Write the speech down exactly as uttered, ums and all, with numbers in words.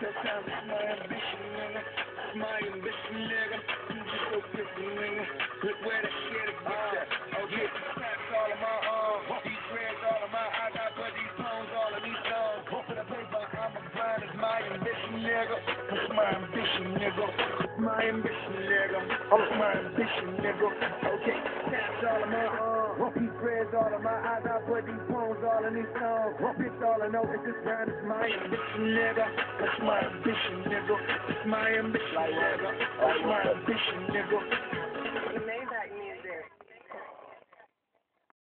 Cause time is my ambition, nigga. It's my ambition, nigga. You just so pissy, nigga. Look where that shit is at. Okay, taps all of my arms. These dreads all of my eyes. I put these tones all of these songs. For the paper, I'm a grind. It's my ambition, nigga. It's my ambition, nigga. It's my ambition, nigga. It's my ambition, nigga. Okay, taps all of my arms. These dreads all of my eyes. I put these tones all in these songs. Bitch, all I know is this grind is my ambition, nigga. It's my ambition, nigga. It's my ambition, nigga. It's my ambition, nigga. You made that.